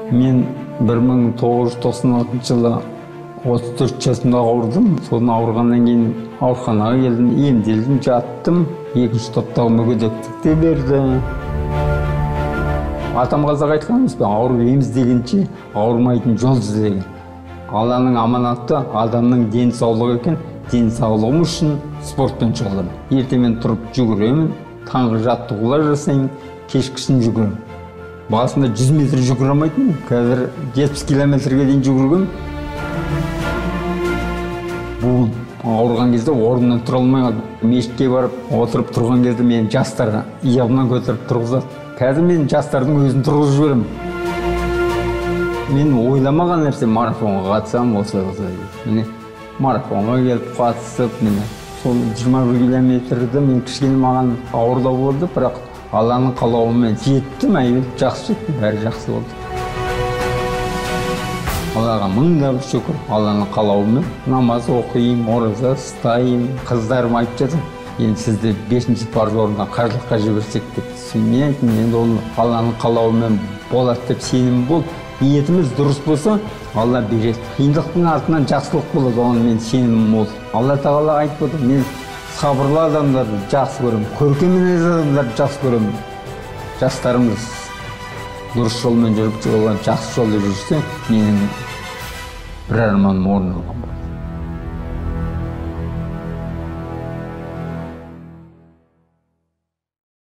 Мен 1996 жылы 34 жасымда ауырдым. Соны ауырғаннан кейін ауруханаға келдім, емделдім, жаттым. Екінші топтағы мүгедектікті берді. Атам қазақ айтқан емес пе, ауырып еміздегенше ауырмайтын жол іздеген. Алланың аманаты адамның денсаулығы екен. Денсаулығым үшін спортпен шұғылдым. Ертемен тұрып жүгіремін, таңғы жаттығулар жасаймын, кешкісін жүгіремін. Басында 100 метр жүгіре алмайтынмын, қазір 70 километрге дейін жүгіргем. Бұл ауырған кезде орнымнан тұра алмай қалдым. Мешітке барып отырып тұрған кезде мені жастарға иығымнан көтеріп тұрғызады. Қазір мен жастардың өзін тұрғызып жіберемін. Мен ойламаған нәрсе марафонға қатысам, осылай. Міне марафонға келіп қатысып, міне сол 21 километрді мен кішкене маған ауырлау болды, бірақ Алланың қалауымен жеттім, жақсы жеттім, бәрі жақсы болды. Аллаға мың шүкір, Алланың қалауымен намаз оқиым, ораза ұстайым, қыздарым айтып жатыр. Енді сізді 5-ші парыз орнына қажылыққа жіберсек деп. Мен айттым, енді ол Алланың қалауымен болады деп сенім бол. Ниетіміз дұрыс болса, Алла береді. Қиындықтың артынан жақсылық болады, оған мен сенімім мол. Алла тағала айтып отыр, мен сабырлы адамдарды жақсы көремін, көркемінез адамдарды жақсы көремін. Жастарымыз дұрыс жолмен жүріп, жақсы жолда жүрсе, менің бір арманым орындалған.